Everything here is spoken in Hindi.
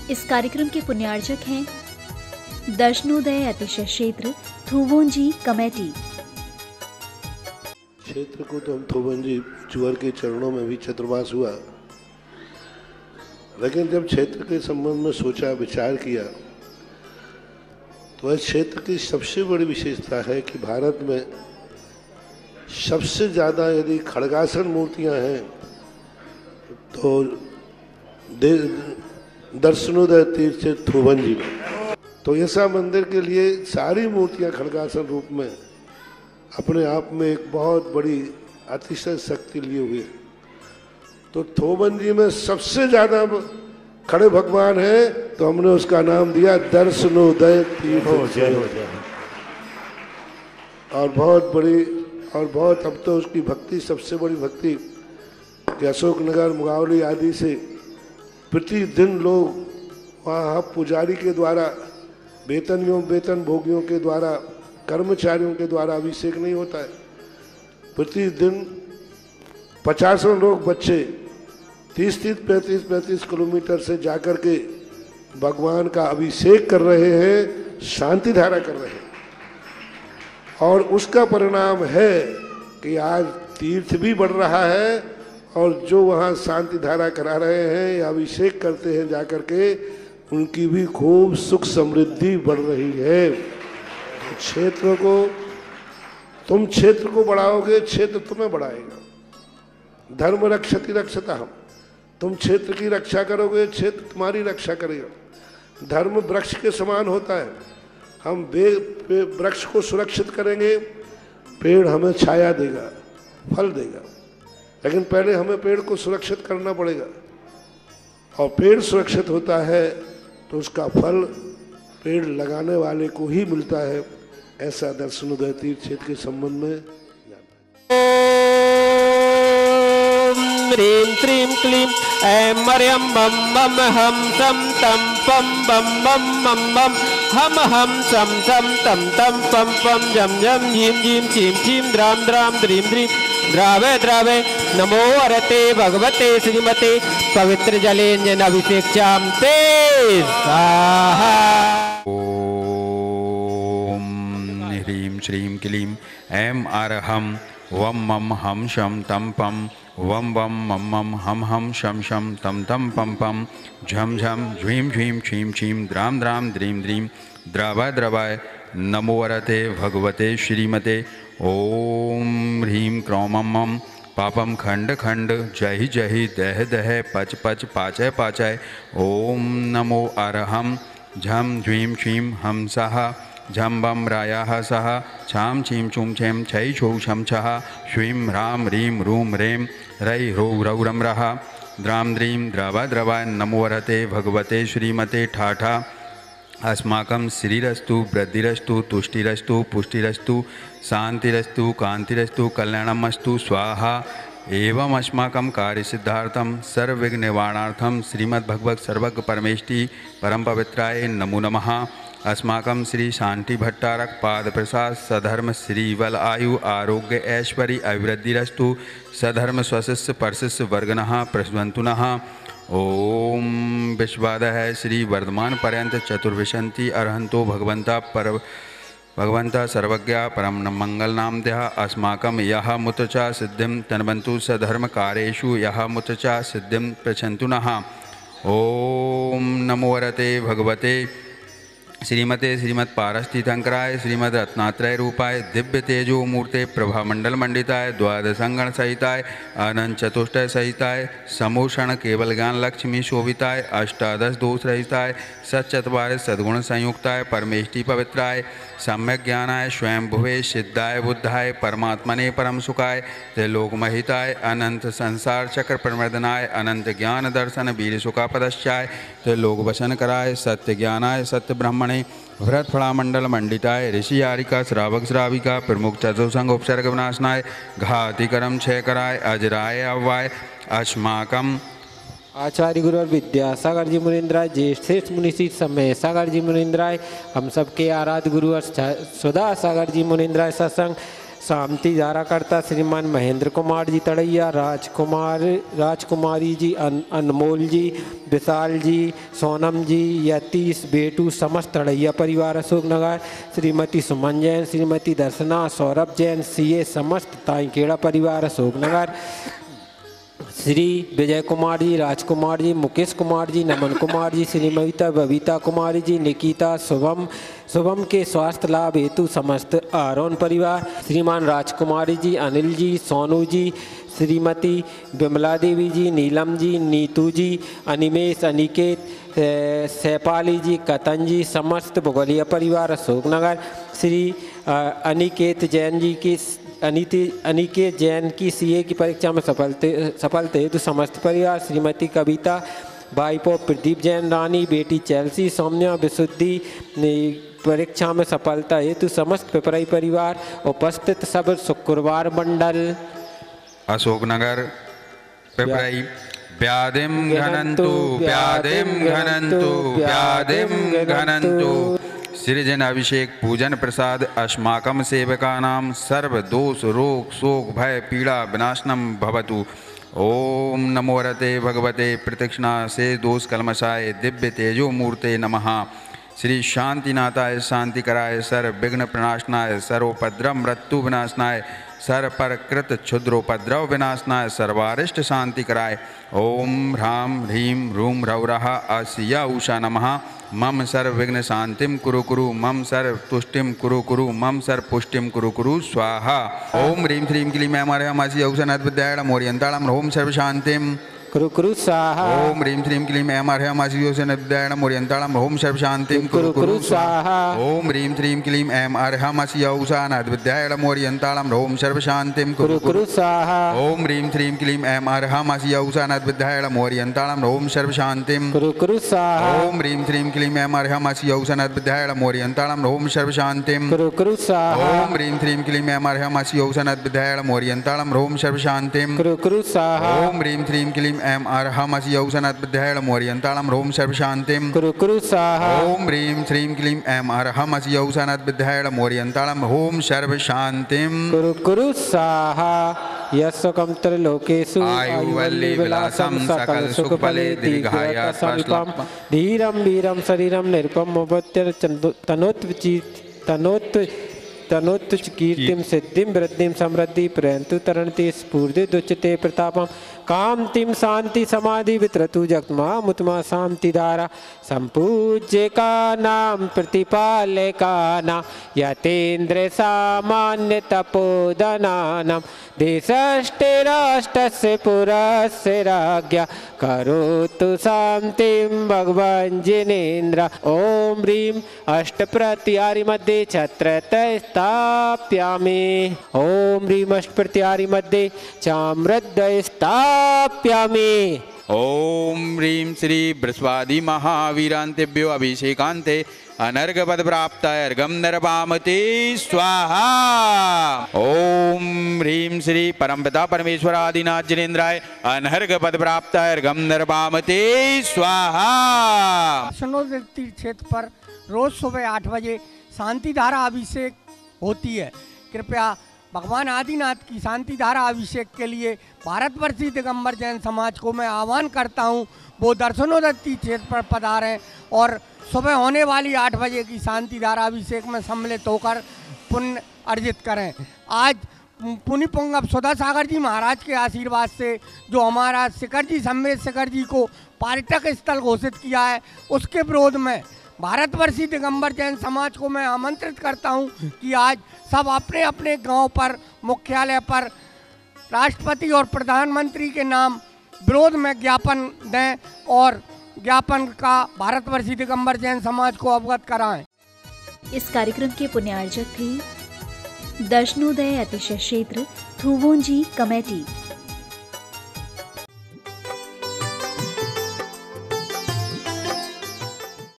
इस कार्यक्रम के पुण्यार्चक हैं दर्शनोदय अतिशय क्षेत्र थुवोंजी कमेटी। क्षेत्र को तो हम थुवोंजी चुअर के चरणों में भी छत्रवास हुआ, लेकिन जब क्षेत्र के संबंध में सोचा विचार किया तो इस क्षेत्र की सबसे बड़ी विशेषता है कि भारत में सबसे ज़्यादा यदि खड़गासन मूर्तियां हैं तो दर्शनोदय तीर्थ थुवोंजी में। तो ऐसा मंदिर के लिए सारी मूर्तियां खड़गासन रूप में अपने आप में एक बहुत बड़ी अतिशय शक्ति लिए हुए। तो थुवोंजी में सबसे ज्यादा खड़े भगवान है तो हमने उसका नाम दिया दर्शनोदय तीर्थ। और बहुत बड़ी और बहुत अब तो उसकी भक्ति सबसे बड़ी भक्ति कि अशोकनगर मुगावली आदि से प्रतिदिन लोग वहाँ पुजारी के द्वारा वेतन भोगियों के द्वारा कर्मचारियों के द्वारा अभिषेक नहीं होता है। प्रतिदिन 50 लोग बच्चे 30-35 किलोमीटर से जाकर के भगवान का अभिषेक कर रहे हैं, शांति धारा कर रहे हैं। और उसका परिणाम है कि आज तीर्थ भी बढ़ रहा है और जो वहाँ शांति धारा करा रहे हैं या अभिषेक करते हैं जाकर के, उनकी भी खूब सुख समृद्धि बढ़ रही है। क्षेत्र को तुम क्षेत्र को बढ़ाओगे, क्षेत्र तुम्हें बढ़ाएगा। धर्म रक्षति रक्षता हम, तुम क्षेत्र की रक्षा करोगे, क्षेत्र तुम्हारी रक्षा करेगा। धर्म वृक्ष के समान होता है, हम वृक्ष को सुरक्षित करेंगे, पेड़ हमें छाया देगा, फल देगा। लेकिन पहले हमें पेड़ को सुरक्षित करना पड़ेगा, और पेड़ सुरक्षित होता है तो उसका फल पेड़ लगाने वाले को ही मिलता है। ऐसा दर्शनोदय तीर्थ क्षेत्र के संबंध में ह्रीं श्रीं क्लीं ऐं मर्यं मम मम हम सम तम पम बम मम मम मम हम सम सम तम तम पम पम जम जम झीं झीं चीं चीं द्रां द्रां द्रीं द्रीं द्रावे द्रावे नमो अरते भगवते श्रीमते पवित्र जलेन अभिषेक्ष्यां ते स्वाहा। ओम ह्रीं श्रीं क्लीं ऐं अरहं वम मम हम शम तम पम वम वम मम मम हम शम शम तम तम पम पम झम झम झ्वीं झ्वीं छीं छीं द्रां द्रां द्रीं द्रीं द्रावाय द्रवाय नमो वरते भगवते श्रीमते। ओम ह्रीं क्रों मम मम पापम खंड खंड जहि जहि दह दह पच पच पाचय पाचय। ओम नमो अरहं झम झ्वीं छीं हमसः झम बम रायाः सह छाम छीं छूं छें छै छौ छम छः श्वीं ह्रां ह्रीं रूं रें रै ह्रौ रौ रम रः द्रां द्रीं द्रवा द्रवाय नमो वरते भगवते श्रीमते ठाठा। अस्माकं श्रीरस्तु वृद्धिरस्तु तुष्टिरस्तु पुष्टिरस्तु शांतिरस्तु कांतिरस्तु कल्याणमस्तु स्वाहा। एवं अस्माकं कार्यसिद्धार्थं सर्वविघ्न निवारणार्थं श्रीमद्भगवत सर्वज्ञ परमेष्टि परम पवित्राय नमो नमः। अस्माकं श्री शांति भट्टारक पाद प्रसाद सधर्म श्रीवल आयु आरोग्य ऐश्वर्य अभिवृद्धिरस्तु सधर्म स्वशिष्य परशिष्य वर्गनः प्रस्वन्तु नः। ओम विश्वादः श्री वर्धमान पर्यंत चतुर्विशंति अरहंतो भगवंता सर्वज्ञा परम मंगल नामधेयः अस्माकं यः मुत च सिद्धिं तन्वन्तु सधर्म कार्येषु यः मुत च सिद्धिं पृच्छन्तु नः। ओम नमो वरते भगवते श्रीमते श्रीमद पारस्थितंकराय श्रीमद रत्नात्रय रूपाय दिव्य तेजो मूर्ते प्रभा मंडल मंडिताय द्वादशंगण सहिताय अनंत चतुष्टय सहिताय समोषण केवल ज्ञान लक्ष्मी शोभिताय अष्टादश दोष रहिताय सच्चत्वार सद्गुण संयुक्ताय परमेष्टि पवित्राय सम्यक ज्ञानाय स्वयं भुवे सिद्धाय बुद्धाय परमात्मने परम सुखाय त्रिलोकमहिताय अनंत संसार चक्र प्रमर्दनाय अनंत ज्ञान दर्शन वीर सुखापदश्चाय त्रिलोक वसन कराय सत्य ज्ञानाय सत्य ब्रह्मणे भरत फलामंडल मंडिताय ऋषि यारिका श्रावक श्राविका प्रमुख चतुसंग उपसर्ग विनाशनाय घातिकरम क्षय कराय अजराय अव्वाय अस्माकम आचार्य गुरु और विद्यासागर जी मुनीन्द्राय ज्येष्ठ श्रेष्ठ मुनिषी समय सागर जी मुनीन्द्राय हम सबके आराध्य गुरु और सदा सागर जी मुनीन्द्राय सत्संग शांति धाराकर्ता श्रीमान महेंद्र कुमार जी तड़ैया, राजकुमारी जी, अनमोल जी, विशाल जी, सोनम जी, यतीश, बेटू, समस्त तड़ैया परिवार अशोकनगर, श्रीमती सुमन जैन, श्रीमती दर्शना, सौरभ जैन, सीए समस्त ताईखेड़ा परिवार अशोकनगर, श्री विजय कुमार जी, राजकुमार जी, मुकेश कुमार जी, नमन कुमार जी, श्रीमती बबीता कुमारी जी, निकिता, शुभम के स्वास्थ्य लाभ हेतु समस्त आरोन परिवार, श्रीमान राजकुमारी जी, अनिल जी, सोनू जी, श्रीमती विमला देवी जी, नीलम जी, नीतू जी, अनिमेश, अनिकेत, सैपाली जी, कतन जी, समस्त भुगोलिया परिवार अशोकनगर, श्री अनिकेत जैन जी की अनिकेत जैन की सीए की परीक्षा में सफलता हेतु समस्त परिवार, श्रीमती कविता, भाईपो प्रदीप जैन रानी, बेटी चेल्सी सौम्या विशुद्धि परीक्षा में सफलता हेतु समस्त पिपराई परिवार, उपस्थित सब शुक्रवार मंडल अशोकनगर पिपराई। व्याधिम घनन्तु व्याधिम घनन्तु व्याधिम घनन्तु। सृजन अभिषेक पूजन प्रसाद अस्माकं सेवकानां सर्व दोष रोग शोक भय पीड़ा विनाशनम भवतु। ओम नमो रते भगवते प्रतीक्षणा से दोष कलमशाय दिव्य तेजो मूर्ते नमः। श्री शांतिनाथाय शांतिकराय सर्व विघ्न प्रणाशनाय सर्वोपद्रव मृत्यु विनाशनाय सर्व पर कृत क्षुद्रोपद्रव विनाशनाय सर्वारिष्ट शांति कराय। ओम ह्रां ह्रीं रूं रौरः अस्य उषा नमः। मम सर्व विघ्न शांतिम कुरु कुरु मम सर्व तुष्टिम कुरु कुरु मम सर्व पुष्टिम कुरु कुरु स्वाहा। ओम ह्रीं श्रीं क्लीं ऐं मारयां मासी औषधं विद्यायां मोरियन्ताळं ओम सर्व शांतिम कुरु कुरु स्वाहा। ओम ह्रीं श्रीं क्लीं ऐं मारयां मासी औषधं विद्यायां मोरियन्ताळं ओम सर्व शांतिम कुरु कुरु स्वाहा। ओम ह्रीं श्रीं क्लीं ऐं मारयां मासी औषधं विद्यायां मोरियन्ताळं ओम सर्व शांतिम कुरु कुरु स्वाहा। ओम ह्रीं श्रीं क्लीं ऐं मारयां मासी औषधं विद्यायां मोरियन्ताळं ओम सर्व शांतिम कुरु कुरु स्वाहा। ओम ह्रीं श्रीं क्लीं ऐं मारयां मासी औषधं विद्यायां मोरियन्ताळं ओम सर्व शांतिम कुरु कुरु स्वाहा। ओम ह्रीं श्रीं क्लीं ऐं मारयां मासी औषधं विद्यायां मोरियन्ताळं ओम सर्व शांतिम कुरु कुरु स्वाहा। ओम ह्रीं श्रीं क्लीं ऐं मारयां मासी औषधं विद्यायां मोरियन्ताळं ओम सर्व शांतिम कुरु कुरु स्वाहा। ओम ह्रीं श्रीं क्लीं ऐं मारयां मासी औषधं विद्यायां मोरियन्ताळं ओम सर्व शांतिम कुरु कुरु स्वाहा। यस्सुकं त्रिलोकेषु आयुवल्ली विलासं सकल सुखफले दीर्घायुः सल्पं धीरं वीरं शरीरं निरुपमोपत्य तनोत्तुच कीर्तिं सिद्धिं वृद्धिं समृद्धि प्रयन्तु तरणते स्फूर्ति दुच्यते प्रतापं कांतिम शांति समाधि वितरतु जगमा मुतमा शांति धारा संपूज्य का नाम प्रतिपाल्य का नाम यतेन्द्र सामान्य तपोधनानां देशस्ते राष्ट्रस्य पुरस्य राज्ञा करोतु शांतिं भगवान् जिनेन्द्र। ओम ह्रीं अष्टप्रत्यारि मध्ये छत्रतः स्थापयामि। ओम ह्रीं अष्टप्रत्यारि मध्ये चाम्रद्वय स्थापयामि। ओम ह्रीं श्री बृहस्पति महावीरांतेभ्यो अभिषेकांते अनर्घपद प्राप्ताय अर्घं निर्वामते स्वाहा। ओम ह्रीं श्री परमपिता परमेश्वर आदिनाथ जिनेन्द्राय अनर्घपद प्राप्ताय अर्घं निर्वामते स्वाहा। दर्शनोदय तीर्थ क्षेत्र पर रोज सुबह 8 बजे शांति धारा अभिषेक होती है। कृपया भगवान आदिनाथ की शांति धारा अभिषेक के लिए भारतवर्षीय दिगंबर जैन समाज को मैं आह्वान करता हूं, वो दर्शनोदय तीर्थ क्षेत्र पर पधारें और सुबह होने वाली 8 बजे की शांति धारा अभिषेक में सम्मिलित होकर पुण्य अर्जित करें। आज पुण्य पुंगव सुधा सागर जी महाराज के आशीर्वाद से जो हमारा शिखर जी सम्मेद शिखर जी को पर्यटक स्थल घोषित किया है, उसके विरोध में भारतवर्षीय दिगंबर जैन समाज को मैं आमंत्रित करता हूं कि आज सब अपने अपने गांव पर मुख्यालय पर राष्ट्रपति और प्रधानमंत्री के नाम विरोध में ज्ञापन दें और ज्ञापन का भारतवर्षीय दिगंबर जैन समाज को अवगत कराएं। इस कार्यक्रम के पुण्यार्जक थे दर्शनोदय अतिशय क्षेत्र थुवोंजी कमेटी।